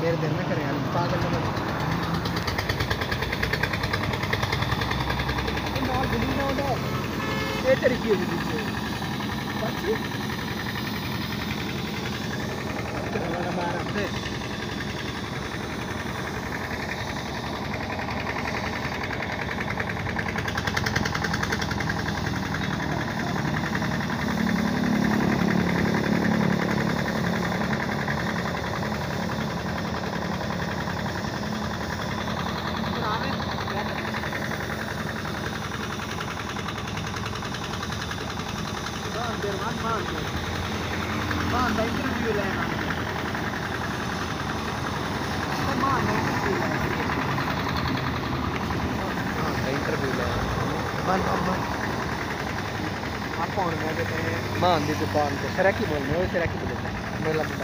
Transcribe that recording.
मेरे दिल में करे यार पागल ना बन मॉल बिल्डिंग ना होता ये तरीके की चीज़ बच्ची हमारा भारत है इंटरव्यू लेना इंटरव्यू लेना आप कौन मैं मान दी दुकान पे सराकी बोलने सराकी बोलते मेरा